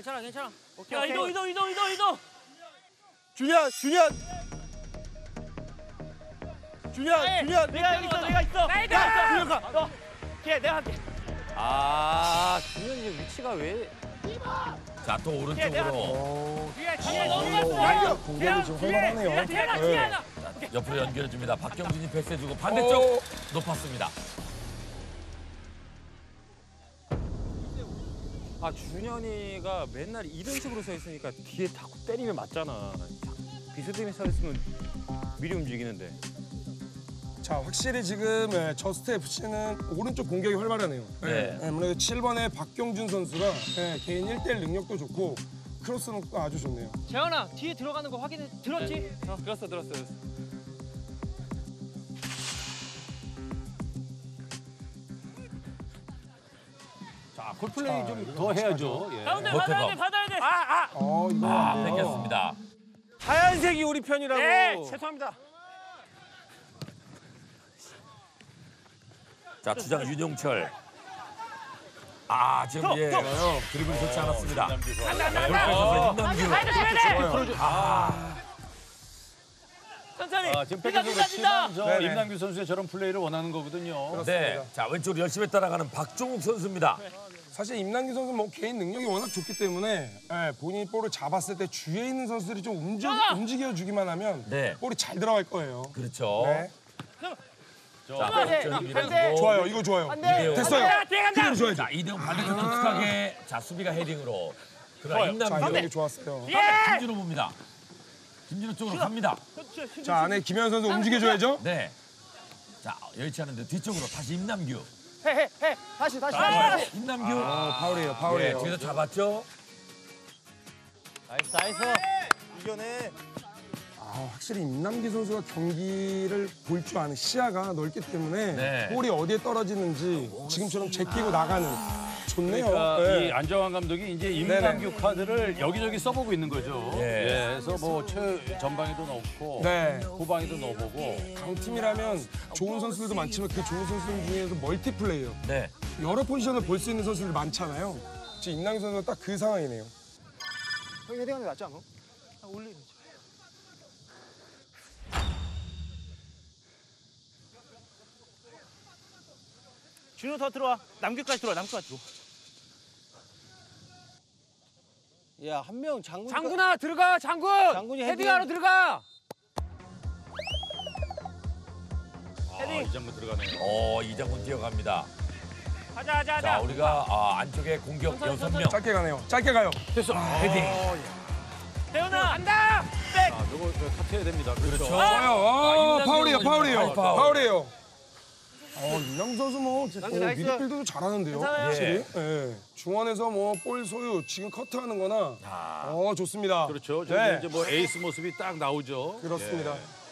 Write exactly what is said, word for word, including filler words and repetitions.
괜찮아, 괜찮아. 오케이, 야, 이동, 이동, 이동, 이동, 이동. 준현, 준현. 준현, 준현. 내가 여기 있어, 내가 있어. 나 있다. 준현 가. 너, 걔, 내가 할게. 아, 준현이 위치가 왜? 자, 또 오른쪽으로. 뒤에, 뒤에 넘어갔어. 공격이 좀 활발하네요. 뒤에, 뒤에 하나. 자, 옆으로 연결해줍니다. 박경준이 패스해주고 반대쪽 높았습니다. 아, 준현이가 맨날 이런 식으로 서 있으니까 뒤에 자꾸 때리면 맞잖아. 비스듬히 서 있으면 미리 움직이는데. 자, 확실히 지금 예, 저스트 에프씨는 오른쪽 공격이 활발하네요. 네. 예, 아무래도 칠 번의 박경준 선수가 예, 개인 일 대일 능력도 좋고 크로스는 아주 좋네요. 재현아, 뒤에 들어가는 거 확인해. 들었지? 어, 들었어, 들었어, 들었어. 자, 콜플레이 좀 더 해야죠. 예. 가운데 못해봐. 받아야 돼, 받아야 돼. 아, 아. 어, 이거 아, 안 돼요. 뺏겼습니다. 하얀색이 우리 편이라고. 네, 죄송합니다. 자, 주장 윤용철. 아, 지금 예, 드리블이 좋지 않았습니다. 골키퍼에서 임남규. 천천히. 아, 지금 뛴다, 뺏겨서 뛴다, 뛴다. 그렇지만 저 네네. 임남규 선수의 저런 플레이를 원하는 거거든요. 네, 자 왼쪽 열심히 따라가는 박종욱 선수입니다. 사실 임남규 선수는 뭐 개인 능력이 워낙 좋기 때문에 예, 본인이 볼을 잡았을 때 주위에 있는 선수들이 좀 움직, 움직여주기만 하면 네. 볼이 잘 들어갈 거예요. 그렇죠. 네. 자, 네. 왼쪽 네. 밀어주고. 좋아요, 이거 좋아요. 이대호. 됐어요. 뒤에 간다. 그대로 줘야지. 자, 이대호 반대쪽 독특하게 자 수비가 헤딩으로. 그러나 자, 임남규. 이런 게 좋았어요. 예. 김진호 봅니다. 김진호 쪽으로 갑니다. 자, 안에 김현 선수 움직여줘야죠. 네. 자, 여의치 않은데 뒤쪽으로 다시 임남규. 해, 해, 해. 다시, 다시. 자, 임남규. 어, 파울이에요, 네, 파울이에요. 뒤에서 잡았죠. 나이스, 나이스. 이겨내. 아, 확실히 임남기 선수가 경기를 볼 줄 아는 시야가 넓기 때문에 네. 볼이 어디에 떨어지는지 지금처럼 제끼고 나가는 좋네요. 그러니까 네. 이 안정환 감독이 이제 임남규 카드를 여기저기 써보고 있는 거죠. 예. 예, 그래서 뭐 최 전방에도 넣고 네. 후방에도 넣어보고. 강팀이라면 좋은 선수들도 많지만 그 좋은 선수들 중에서 멀티플레이어. 네. 여러 포지션을 볼 수 있는 선수들 많잖아요. 지금 임남기 선수가 딱 그 상황이네요. 형이 헤딩하는 게 낫지 않아? 아, 올리는. 준호 더 들어와. 남규까지 들어와. 남규까지 들어와. 야, 한 명 장군. 장군아 들어가. 장군. 장군이 헤딩하러 헤딩. 들어가. 아, 이 장면 들어가네요. 어, 이장군 뛰어갑니다. 가자, 가자, 자, 가자. 우리가 아, 안쪽에 공격 천천히, 여섯 명. 천천히. 짧게 가네요. 짧게 가요. 됐어. 헤딩. 대훈아 간다. 백. 아, 저거 저 카트해야 됩니다. 그렇죠. 그렇죠. 좋아요. 아, 임남규 파울이에요, 파울이에요. 파울, 파울. 파울이에요. 어, 임남기 선수 뭐 진짜 어, 나이스. 미드필더도 잘하는데요. 괜찮아요. 확실히. 예. 중원에서 뭐 볼 소유, 지금 커트하는 거나 어, 좋습니다. 그렇죠. 저기 네. 이제 뭐 에이스 모습이 딱 나오죠. 그렇습니다. 예.